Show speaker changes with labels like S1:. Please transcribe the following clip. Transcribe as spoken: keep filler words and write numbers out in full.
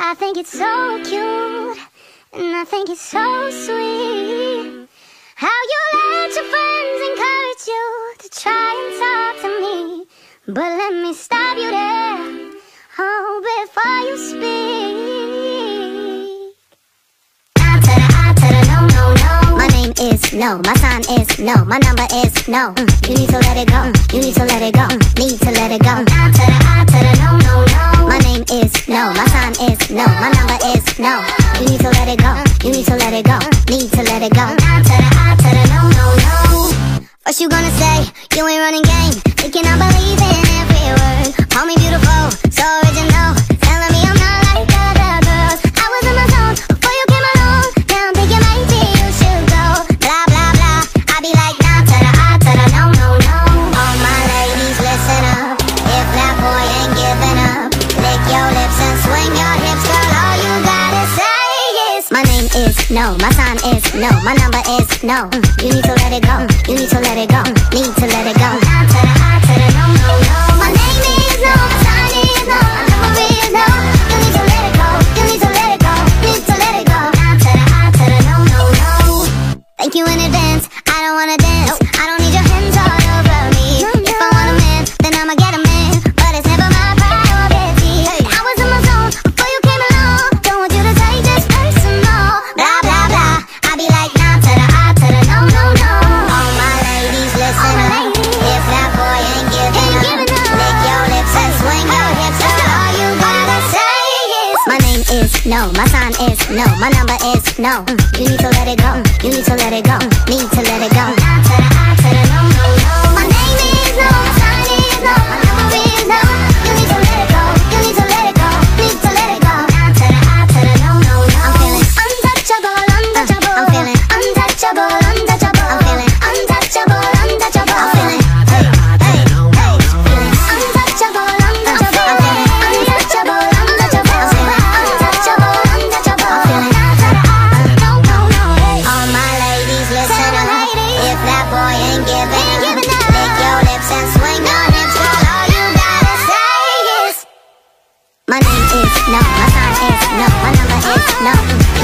S1: I think it's so cute, and I think it's so sweet how you let your friends encourage you to try and talk to me. But let me stop you there, oh, before you speak. I to the I to the no, no, no. My name is no, my sign is no, my number is no. mm, You need to let it go, mm, you need to let it go, mm, need to let it go. I to the I to the no, no, no. My name is no, my sign is no, my number is no. You need to let it go, mm, you need to let it go, mm, need to let it go. I to the I to the no, no, no. What you gonna say? You ain't running game, thinking I believe in every word. Call me beautiful, so original, telling me I'm not like other girls. I was in my zone before you came along. Now I'm thinking maybe you should go. Blah blah blah, I be like nah to the I to the no no no. All my ladies listen up, if that boy ain't giving up, lick your lips and swing your hips, girl. All you gotta say is my name is no, my sign is no, my number is no. mm, You need to let it go, mm, you need to let it go, mm, need to let it go. I to the I to the no no no. My name is no, my sign is no, my number is no. You need to let it go, you need to let it go, need to let it go. I to the I to the no no no. Thank you in advance, I don't wanna dance, I don't need your hands all over me. If I want a man, then I'ma get a man, but it's never my priority. I was in my zone before you came along, don't want you to take this personal. Blah blah blah, I be like nah to the I to the no no no. All my ladies listen up, if that boy ain't giving up, lick your lips and swing your hips, girl. All you gotta say is my name is no, my sign is no, my number is no. mm, You need to let it go, mm, you need to let it go, mm, need to let it go. I to the I to the no no no. My name is no, my sign is no, my number is no. You need to let it go, you need to let it go, need to let it go. I to the I to the no no no. I'm feeling untouchable, untouchable. I'm feeling untouchable, untouchable. I'm feeling untouchable, untouchable. I'm feeling hey hey hey. Feeling untouchable, untouchable. I'm feeling untouchable, untouchable. I'm feeling untouchable, untouchable. I'm feeling no no no. All my ladies listen up, if that boy ain't giving up, lick your lips and swing your hips, girl. All you gotta say is my name is no, my sign is no, my number is no.